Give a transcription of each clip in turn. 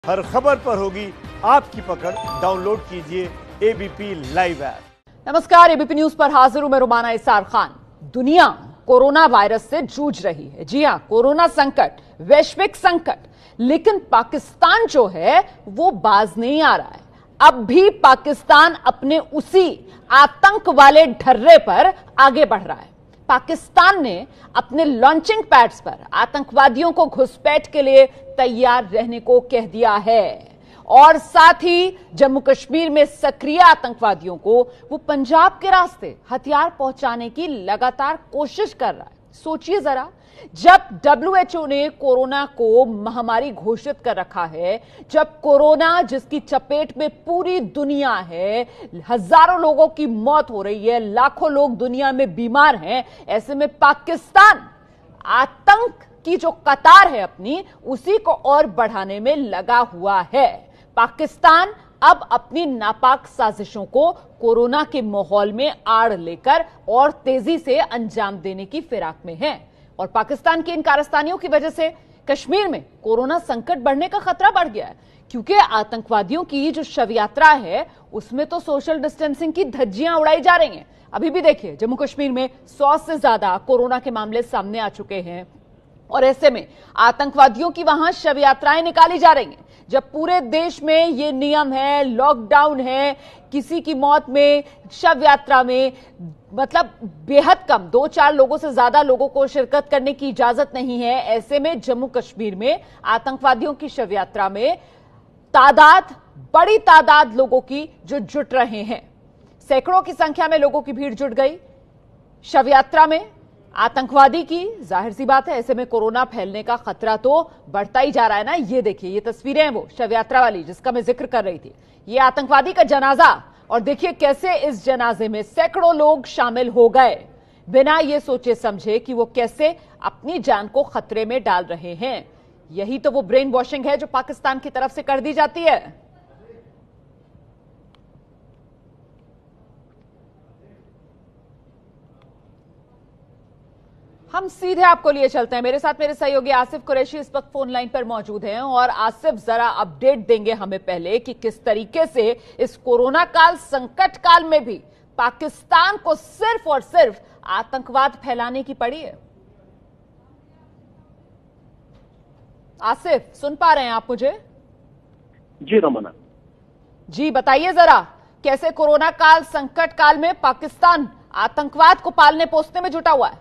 हर खबर पर होगी आपकी पकड़। डाउनलोड कीजिए एबीपी लाइव ऐप। नमस्कार, एबीपी न्यूज पर हाजिर हूं मैं रुमाना इसार खान। दुनिया कोरोना वायरस से जूझ रही है। जी हां, कोरोना संकट वैश्विक संकट, लेकिन पाकिस्तान जो है वो बाज नहीं आ रहा है। अब भी पाकिस्तान अपने उसी आतंक वाले ढर्रे पर आगे बढ़ रहा है। पाकिस्तान ने अपने लॉन्चिंग पैड्स पर आतंकवादियों को घुसपैठ के लिए तैयार रहने को कह दिया है और साथ ही जम्मू कश्मीर में सक्रिय आतंकवादियों को वो पंजाब के रास्ते हथियार पहुंचाने की लगातार कोशिश कर रहा है। सोचिए जरा, जब WHO ने कोरोना को महामारी घोषित कर रखा है, जब कोरोना जिसकी चपेट में पूरी दुनिया है, हजारों लोगों की मौत हो रही है, लाखों लोग दुनिया में बीमार हैं, ऐसे में पाकिस्तान आतंक की जो कतार है अपनी, उसी को और बढ़ाने में लगा हुआ है। पाकिस्तान अब अपनी नापाक साजिशों को कोरोना के माहौल में आड़ लेकर और तेजी से अंजाम देने की फिराक में है। और पाकिस्तान की इन कारस्तानियों की वजह से कश्मीर में कोरोना संकट बढ़ने का खतरा बढ़ गया है, क्योंकि आतंकवादियों की जो शव यात्रा है उसमें तो सोशल डिस्टेंसिंग की धज्जियां उड़ाई जा रही हैं। अभी भी देखिए, जम्मू कश्मीर में 100 से ज्यादा कोरोना के मामले सामने आ चुके हैं और ऐसे में आतंकवादियों की वहां शव यात्राएं निकाली जा रही हैं। जब पूरे देश में ये नियम है, लॉकडाउन है, किसी की मौत में, शव यात्रा में मतलब बेहद कम 2-4 लोगों से ज्यादा लोगों को शिरकत करने की इजाजत नहीं है, ऐसे में जम्मू कश्मीर में आतंकवादियों की शव यात्रा में बड़ी तादाद लोगों की जो जुट रहे हैं। सैकड़ों की संख्या में लोगों की भीड़ जुट गई शव यात्रा में आतंकवादी की। जाहिर सी बात है, ऐसे में कोरोना फैलने का खतरा तो बढ़ता ही जा रहा है ना। ये देखिए, ये तस्वीरें हैं वो शव यात्रा वाली जिसका मैं जिक्र कर रही थी। ये आतंकवादी का जनाजा, और देखिए कैसे इस जनाजे में सैकड़ों लोग शामिल हो गए बिना ये सोचे समझे कि वो कैसे अपनी जान को खतरे में डाल रहे हैं। यही तो वो ब्रेन वॉशिंग है जो पाकिस्तान की तरफ से कर दी जाती है। हम सीधे आपको लिए चलते हैं। मेरे साथ मेरे सहयोगी आसिफ कुरैशी इस वक्त फोन लाइन पर मौजूद हैं और आसिफ जरा अपडेट देंगे हमें पहले कि किस तरीके से इस कोरोना काल संकट काल में भी पाकिस्तान को सिर्फ और सिर्फ आतंकवाद फैलाने की पड़ी है। आसिफ, सुन पा रहे हैं आप मुझे? जी रमना जी, बताइए जरा, कैसे कोरोना काल संकट काल में पाकिस्तान आतंकवाद को पालने पोसने में जुटा हुआ है?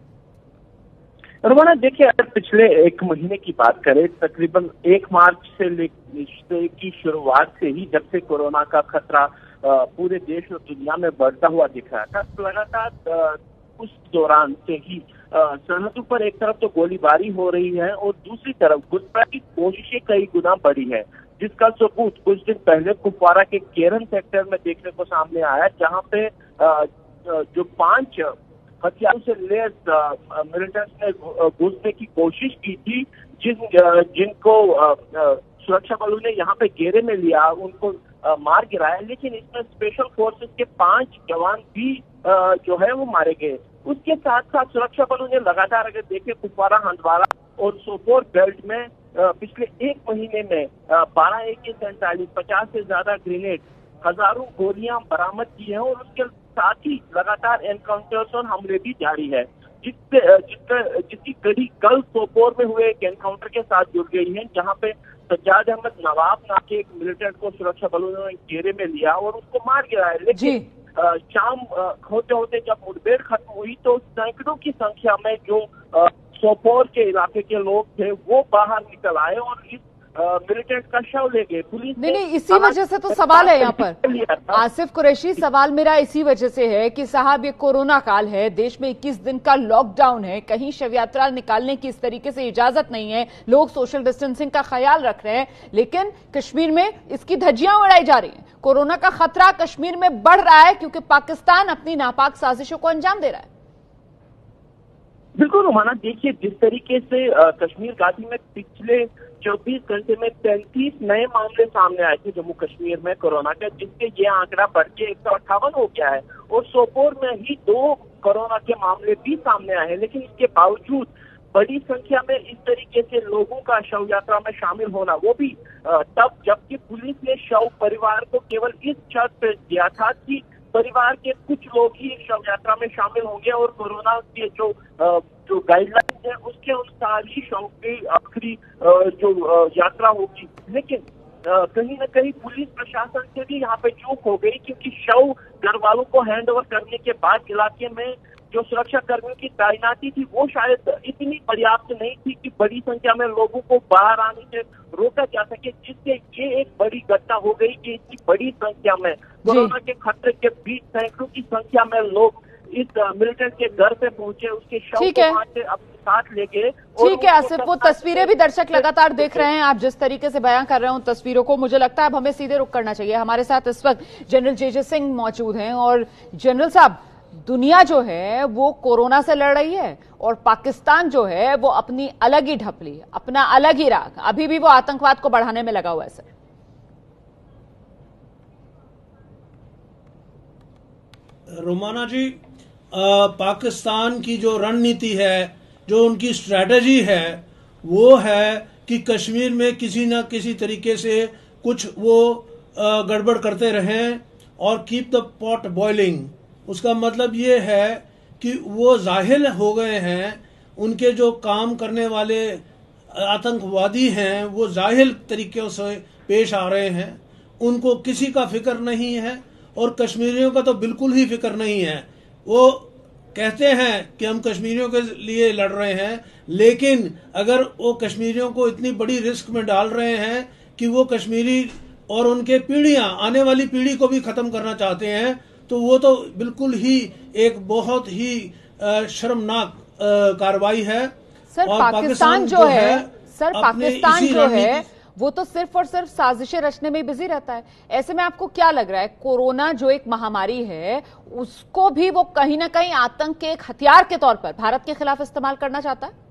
रमना देखिए, अगर पिछले 1 महीने की बात करें, तकरीबन 1 मार्च से की शुरुआत से ही, जब से कोरोना का खतरा पूरे देश और दुनिया में बढ़ता हुआ दिख रहा था, तो लगातार उस दौरान से ही सरहदों पर एक तरफ तो गोलीबारी हो रही है और दूसरी तरफ घुसपैठ की कोशिशें कई गुना बढ़ी है, जिसका सबूत कुछ दिन पहले कुपवारा के केरन सेक्टर में देखने को सामने आया, जहां पे जो 5 हथियारों से लैस मिलिटेंट्स ने घुसने की कोशिश की थी, जिनको सुरक्षा बलों ने यहाँ पे घेरे में लिया, उनको मार गिराया। लेकिन इसमें स्पेशल फोर्सेस के 5 जवान भी जो है वो मारे गए। उसके साथ साथ सुरक्षा बलों ने लगातार, अगर देखें, कुपवारा, हंदवाड़ा और सोपोर बेल्ट में पिछले 1 महीने में 12 AK-47, 50 से ज्यादा ग्रेनेड, हजारों गोलियां बरामद की हैं और उसके साथ ही लगातार एनकाउंटर्स और हमले भी जारी है, जिसकी कड़ी कल सोपोर में हुए एक एनकाउंटर के साथ जुड़ गई है, जहां पे सज्जाद अहमद नवाब नाम के एक मिलिटेंट को सुरक्षा बलों ने घेरे में लिया और उसको मार गिराया। लेकिन शाम होते होते जब मुठभेड़ खत्म हुई तो सैकड़ों की संख्या में जो सोपोर के इलाके के लोग थे वो बाहर निकल आए और इस मिलिटेंट का शव ले गए। पुलिस नहीं, इसी वजह से तो सवाल है यहाँ पर आसिफ कुरैशी, सवाल मेरा इसी वजह से है कि साहब, ये कोरोना काल है, देश में 21 दिन का लॉकडाउन है, कहीं शव यात्रा निकालने की इस तरीके से इजाजत नहीं है, लोग सोशल डिस्टेंसिंग का ख्याल रख रहे हैं, लेकिन कश्मीर में इसकी धज्जियां उड़ाई जा रही हैं। कोरोना का खतरा कश्मीर में बढ़ रहा है क्योंकि पाकिस्तान अपनी नापाक साजिशों को अंजाम दे रहा है। बिल्कुल रुमाना, देखिए, जिस तरीके से कश्मीर घाटी में पिछले 24 घंटे में 33 नए मामले सामने आए थे जम्मू कश्मीर में कोरोना का, जिससे ये आंकड़ा बढ़ के 158 हो गया है और सोपोर में ही 2 कोरोना के मामले भी सामने आए हैं। लेकिन इसके बावजूद बड़ी संख्या में इस तरीके से लोगों का शव यात्रा में शामिल होना, वो भी तब जबकि पुलिस ने शव परिवार को केवल इस शर्त पे दिया था कि परिवार के कुछ लोग ही शव यात्रा में शामिल होंगे और कोरोना के जो गाइडलाइंस है उसके अनुसार ही शव की आखिरी जो यात्रा होगी। लेकिन कहीं न कहीं पुलिस प्रशासन से भी यहाँ पे चूक हो गई, क्योंकि शव घर वालों को हैंड ओवर करने के बाद इलाके में जो सुरक्षा कर्मियों की तैनाती थी वो शायद इतनी पर्याप्त नहीं थी कि बड़ी संख्या में लोगों को बाहर आने से रोका जा सके, जिससे ये एक बड़ी घटना हो गई कि इतनी बड़ी संख्या में कोरोना के खतरे के बीच सैकड़ों की संख्या में लोग इस मिलिटेंट के घर पे पहुंचे, उसके शव को वहां से अपने साथ ले गए। ठीक है आसिफ, वो तस्वीरें भी दर्शक लगातार देख रहे हैं, आप जिस तरीके से बयां कर रहे हो उन तस्वीरों को, मुझे लगता है अब हमें सीधे रुख करना चाहिए। हमारे साथ इस वक्त जनरल जे सिंह मौजूद हैं। और जनरल साहब, दुनिया जो है वो कोरोना से लड़ रही है और पाकिस्तान जो है वो अपनी अलग ही ढपली, अपना अलग ही राग, अभी भी वो आतंकवाद को बढ़ाने में लगा हुआ है। सर रोमाना जी, पाकिस्तान की जो रणनीति है, जो उनकी स्ट्रैटेजी है, वो है कि कश्मीर में किसी न किसी तरीके से कुछ वो गड़बड़ करते रहें और कीप द पॉट बॉइलिंग। उसका मतलब ये है कि वो जाहिल हो गए हैं, उनके जो काम करने वाले आतंकवादी हैं वो जाहिल तरीके से पेश आ रहे हैं, उनको किसी का फिक्र नहीं है और कश्मीरियों का तो बिल्कुल ही फिक्र नहीं है। वो कहते हैं कि हम कश्मीरियों के लिए लड़ रहे हैं, लेकिन अगर वो कश्मीरियों को इतनी बड़ी रिस्क में डाल रहे हैं कि वो कश्मीरी और उनके पीढ़ियां, आने वाली पीढ़ी को भी खत्म करना चाहते हैं, तो वो तो बिल्कुल ही एक बहुत ही शर्मनाक कार्रवाई है। सर पाकिस्तान जो है, सर पाकिस्तान जो है वो तो सिर्फ और सिर्फ साजिशें रचने में बिजी रहता है। ऐसे में आपको क्या लग रहा है, कोरोना जो एक महामारी है उसको भी वो कहीं ना कहीं आतंक के एक हथियार के तौर पर भारत के खिलाफ इस्तेमाल करना चाहता है?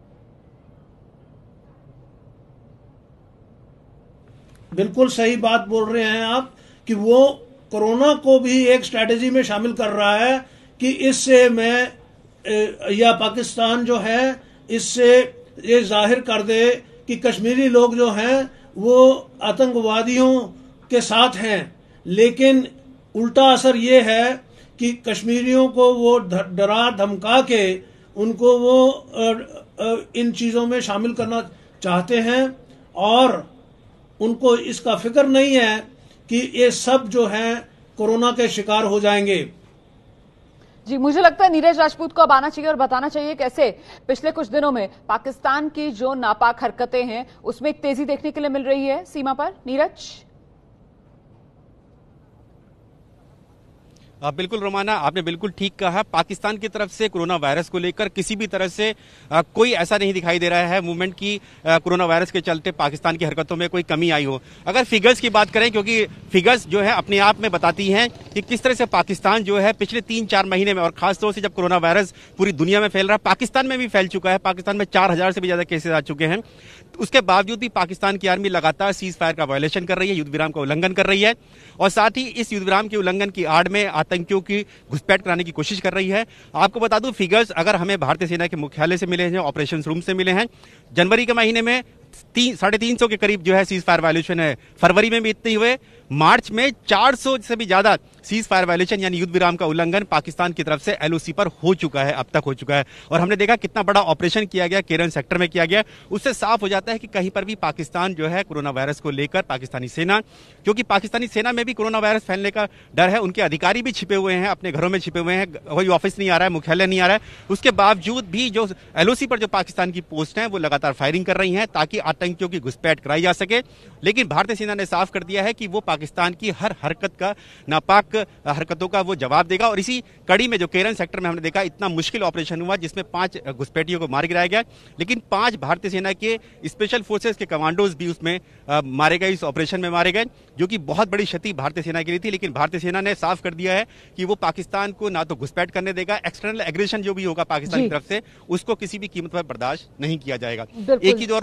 बिल्कुल सही बात बोल रहे हैं आप कि वो कोरोना को भी एक स्ट्रैटेजी में शामिल कर रहा है कि इससे मैं या पाकिस्तान जो है इससे ये जाहिर कर दे कि कश्मीरी लोग जो हैं वो आतंकवादियों के साथ हैं। लेकिन उल्टा असर ये है कि कश्मीरियों को वो डरा धमका के उनको वो इन चीज़ों में शामिल करना चाहते हैं और उनको इसका फिक्र नहीं है कि ये सब जो हैं कोरोना के शिकार हो जाएंगे। जी, मुझे लगता है नीरज राजपूत को अब आना चाहिए और बताना चाहिए कैसे पिछले कुछ दिनों में पाकिस्तान की जो नापाक हरकतें हैं उसमें एक तेजी देखने के लिए मिल रही है सीमा पर। नीरज। बिल्कुल रोमाना, आपने बिल्कुल ठीक कहा। पाकिस्तान की तरफ से कोरोना वायरस को लेकर किसी भी तरह से कोई ऐसा नहीं दिखाई दे रहा है मूवमेंट की कोरोना वायरस के चलते पाकिस्तान की हरकतों में कोई कमी आई हो। अगर फिगर्स की बात करें, क्योंकि फिगर्स जो है अपने आप में बताती हैं कि किस तरह से पाकिस्तान जो है पिछले 3-4 महीने में, और खासतौर से जब कोरोना वायरस पूरी दुनिया में फैल रहा है, पाकिस्तान में भी फैल चुका है, पाकिस्तान में 4000 से भी ज्यादा केसेस आ चुके हैं, उसके बावजूद भी पाकिस्तान की आर्मी लगातार सीज फायर का वायलेशन कर रही है, युद्ध विराम का उल्लंघन कर रही है और साथ ही इस युद्ध विराम के उल्लंघन की आड़ में आतंकियों की घुसपैठ कराने की कोशिश कर रही है। आपको बता दूं, फिगर्स अगर हमें भारतीय सेना के मुख्यालय से मिले हैं, ऑपरेशन रूम से मिले हैं, जनवरी के महीने में 350 के करीब जो है सीज फायर वायलेशन है। फरवरी में भी इतने हुए। मार्च में 400 से भी ज्यादा सीज फायर वायलेशन यानी युद्ध विराम का उल्लंघन पाकिस्तान की तरफ से एलओसी पर हो चुका है, अब तक हो चुका है। और हमने देखा कितना बड़ा ऑपरेशन किया गया, केरन सेक्टर में किया गया। उससे साफ हो जाता है कि कहीं पर भी पाकिस्तान जो है कोरोना वायरस को लेकर पाकिस्तानी सेना, क्योंकि पाकिस्तानी सेना में भी कोरोना वायरस फैलने का डर है, उनके अधिकारी भी छिपे हुए हैं, अपने घरों में छिपे हुए हैं, कोई ऑफिस नहीं आ रहा है, मुख्यालय नहीं आ रहा है, उसके बावजूद भी जो एलओसी पर जो पाकिस्तान की पोस्ट है वो लगातार फायरिंग कर रही है ताकि आतंकियों की घुसपैठ कराई जा सके। लेकिन भारतीय सेना ने साफ कर दिया है कि वो पाकिस्तान की हर हरकत का, नापाक हरकतों का वो जवाब देगा। और इसी कड़ी में जो केरन सेक्टर में हमने देखा इतना मुश्किल ऑपरेशन हुआ जिसमें 5 घुसपैठियों को मार गिराया गया, लेकिन 5 भारतीय सेना के स्पेशल फोर्सेस के कमांडोज भी उसमें मारे गए, इस ऑपरेशन में मारे गए, जो कि बहुत बड़ी क्षति भारतीय सेना के लिए थी। लेकिन भारतीय सेना ने साफ कर दिया है कि वो पाकिस्तान को ना तो घुसपैठ करने देगा, एक्सटर्नल एग्रेशन जो भी होगा पाकिस्तान की तरफ से उसको किसी भी कीमत पर बर्दाश्त नहीं किया जाएगा। एक ही दौर रोमाना,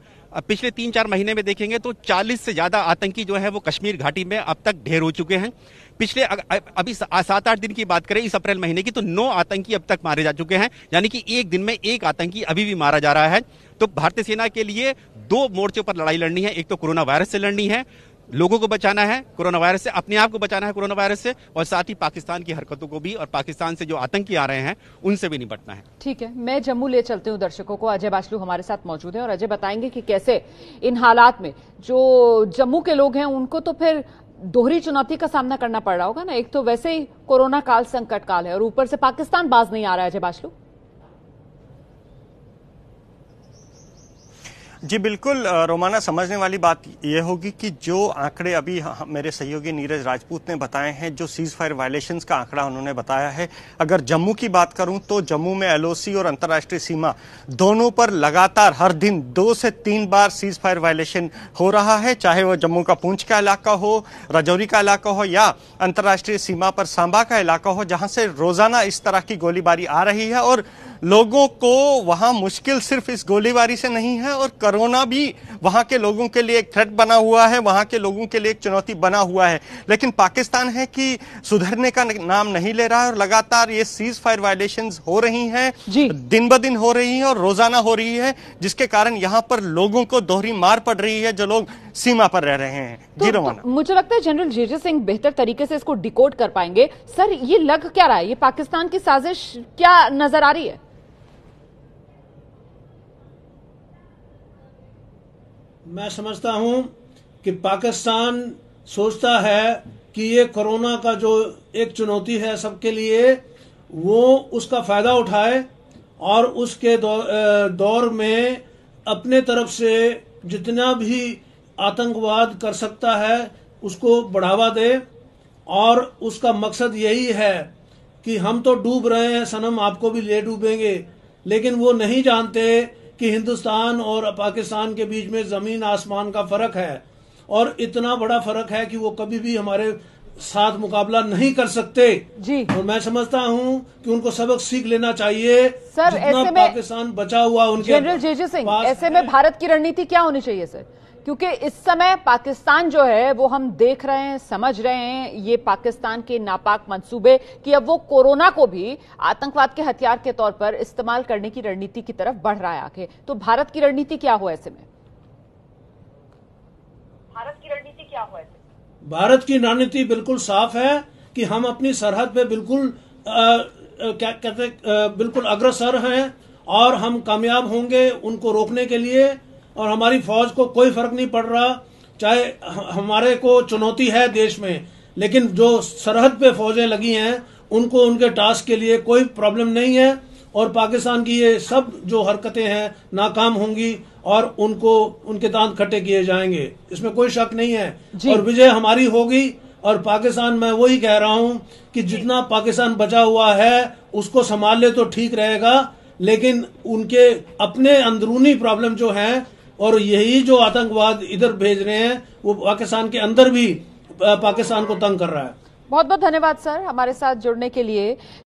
पिछले 3-4 महीने में देखेंगे तो 40 से ज्यादा आतंकी जो है वो कश्मीर घाटी में अब तक ढेर हो चुके हैं। पिछले अभी 7-8 दिन की बात करें इस अप्रैल महीने की, तो 9 आतंकी अब तक मारे जा चुके हैं, यानी कि एक दिन में एक आतंकी अभी भी मारा जा रहा है। तो भारतीय सेना के लिए 2 मोर्चों पर लड़ाई लड़नी है। एक तो कोरोना वायरस से लड़नी है, लोगों को बचाना है कोरोना वायरस से, अपने आप को बचाना है कोरोना वायरस से, और साथ ही पाकिस्तान की हरकतों को भी और पाकिस्तान से जो आतंकी आ रहे हैं उनसे भी निपटना है। ठीक है, मैं जम्मू ले चलती हूँ दर्शकों को। अजय बाचलू हमारे साथ मौजूद है और अजय बताएंगे कि कैसे इन हालात में जो जम्मू के लोग हैं उनको तो फिर दोहरी चुनौती का सामना करना पड़ रहा होगा ना। एक तो वैसे ही कोरोना काल संकट काल है और ऊपर से पाकिस्तान बाज नहीं आ रहा है। अजय बाचलू जी बिल्कुल रोमाना, समझने वाली बात यह होगी कि जो आंकड़े अभी मेरे सहयोगी नीरज राजपूत ने बताए हैं, जो सीज फायर वायलेशंस का आंकड़ा उन्होंने बताया है, अगर जम्मू की बात करूं तो जम्मू में एलओसी और अंतर्राष्ट्रीय सीमा दोनों पर लगातार हर दिन 2 से 3 बार सीज फायर वायलेशन हो रहा है, चाहे वह जम्मू का पूंछ का इलाका हो, राजौरी का इलाका हो या अंतर्राष्ट्रीय सीमा पर सांबा का इलाका हो, जहां से रोजाना इस तरह की गोलीबारी आ रही है। और लोगों को वहां मुश्किल सिर्फ इस गोलीबारी से नहीं है, और कोरोना भी वहां के लोगों के लिए एक थ्रेट बना हुआ है, वहां के लोगों के लिए एक चुनौती बना हुआ है। लेकिन पाकिस्तान है कि सुधरने का नाम नहीं ले रहा है और लगातार ये सीज फायर वायलेशंस हो रही हैं, दिन ब दिन हो रही हैं और रोजाना हो रही है, जिसके कारण यहां पर लोगों को दोहरी मार पड़ रही है जो लोग सीमा पर रह रहे हैं। जी रोमाना, मुझे लगता है जनरल जे.जे. सिंह बेहतर तरीके से इसको डिकोड कर पाएंगे। सर, ये लग क्या रहा है, ये पाकिस्तान की साजिश क्या नजर आ रही है? मैं समझता हूं कि पाकिस्तान सोचता है कि ये कोरोना का जो एक चुनौती है सबके लिए, वो उसका फायदा उठाए और उसके दौर में अपने तरफ से जितना भी आतंकवाद कर सकता है उसको बढ़ावा दे। और उसका मकसद यही है कि हम तो डूब रहे हैं सनम, आपको भी ले डूबेंगे। लेकिन वो नहीं जानते कि हिंदुस्तान और पाकिस्तान के बीच में जमीन आसमान का फर्क है, और इतना बड़ा फर्क है कि वो कभी भी हमारे साथ मुकाबला नहीं कर सकते जी। और मैं समझता हूं कि उनको सबक सीख लेना चाहिए। सर, ऐसे में पाकिस्तान बचा हुआ उनके जनरल जे.जे. सिंह, ऐसे में भारत की रणनीति क्या होनी चाहिए सर? क्योंकि इस समय पाकिस्तान जो है वो हम देख रहे हैं, समझ रहे हैं ये पाकिस्तान के नापाक मंसूबे कि अब वो कोरोना को भी आतंकवाद के हथियार के तौर पर इस्तेमाल करने की रणनीति की तरफ बढ़ रहा है आगे। तो भारत की रणनीति क्या हो ऐसे में? भारत की रणनीति क्या हो ऐसे? भारत की रणनीति बिल्कुल साफ है कि हम अपनी सरहद पे बिल्कुल क्या कहते बिल्कुल अग्रसर हैं और हम कामयाब होंगे उनको रोकने के लिए। और हमारी फौज को कोई फर्क नहीं पड़ रहा, चाहे हमारे को चुनौती है देश में, लेकिन जो सरहद पे फौजें लगी हैं उनको उनके टास्क के लिए कोई प्रॉब्लम नहीं है। और पाकिस्तान की ये सब जो हरकतें हैं नाकाम होंगी और उनको उनके दांत खट्टे किए जाएंगे, इसमें कोई शक नहीं है। और विजय हमारी होगी। और पाकिस्तान, मैं वही कह रहा हूं कि जितना पाकिस्तान बचा हुआ है उसको संभाल ले तो ठीक रहेगा, लेकिन उनके अपने अंदरूनी प्रॉब्लम जो हैं और यही जो आतंकवाद इधर भेज रहे हैं वो पाकिस्तान के अंदर भी पाकिस्तान को तंग कर रहा है। बहुत बहुत धन्यवाद सर हमारे साथ जुड़ने के लिए।